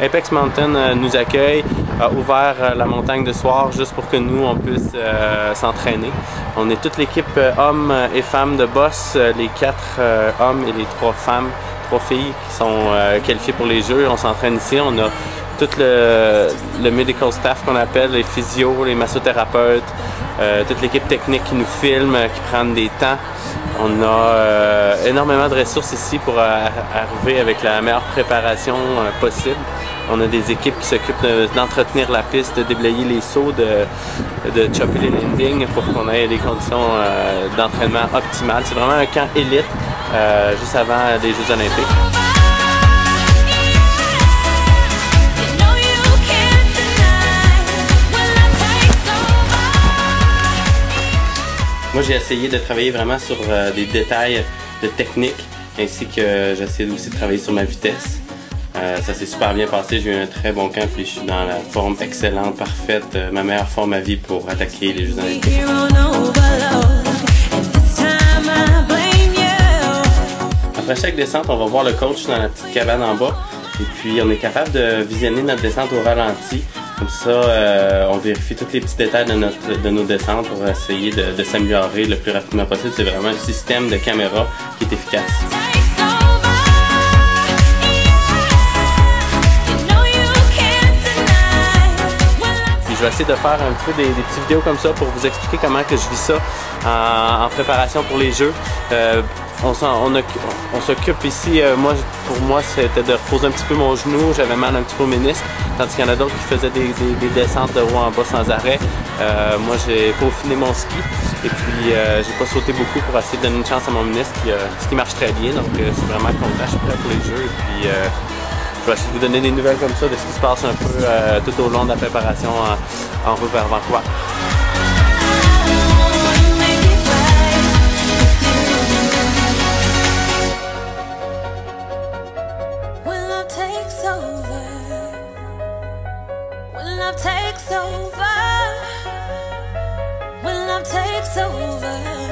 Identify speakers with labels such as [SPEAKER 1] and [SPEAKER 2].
[SPEAKER 1] Apex Mountain nous accueille, a ouvert la montagne de soir juste pour que nous on puisse s'entraîner. On est toute l'équipe hommes et femmes de boss, les 4 hommes et les 3 femmes, 3 filles qui sont qualifiées pour les jeux. On s'entraîne ici, on a tout le medical staff qu'on appelle, les physios, les massothérapeutes, toute l'équipe technique qui nous filme, qui prennent des temps. On a énormément de ressources ici pour arriver avec la meilleure préparation possible. On a des équipes qui s'occupent d'entretenir la piste, de déblayer les sauts, de chopper les landings pour qu'on ait des conditions d'entraînement optimales. C'est vraiment un camp élite juste avant les Jeux olympiques. Moi, j'ai essayé de travailler vraiment sur des détails de technique, ainsi que j'essaie aussi de travailler sur ma vitesse. Ça s'est super bien passé, j'ai eu un très bon camp, puis je suis dans la forme excellente, parfaite, ma meilleure forme à vie pour attaquer les Jeux olympiques. Après chaque descente, on va voir le coach dans la petite cabane en bas, et puis on est capable de visionner notre descente au ralenti. Comme ça, on vérifie tous les petits détails de nos descentes pour essayer de s'améliorer le plus rapidement possible. C'est vraiment un système de caméra qui est efficace. Puis je vais essayer de faire un petit peu des petites vidéos comme ça pour vous expliquer comment que je vis ça en préparation pour les Jeux. On s'occupe ici, pour moi c'était de reposer un petit peu mon genou, j'avais mal un petit peu au ménisque, tandis qu'il y en a d'autres qui faisaient des descentes de haut en bas sans arrêt. Moi j'ai peaufiné mon ski et puis j'ai pas sauté beaucoup pour essayer de donner une chance à mon ménisque, ce qui marche très bien, donc je suis vraiment content, je suis prêt pour les Jeux et puis je vais essayer de vous donner des nouvelles comme ça de ce qui se passe un peu tout au long de la préparation en route vers Vancouver.
[SPEAKER 2] Takes over, when love takes over.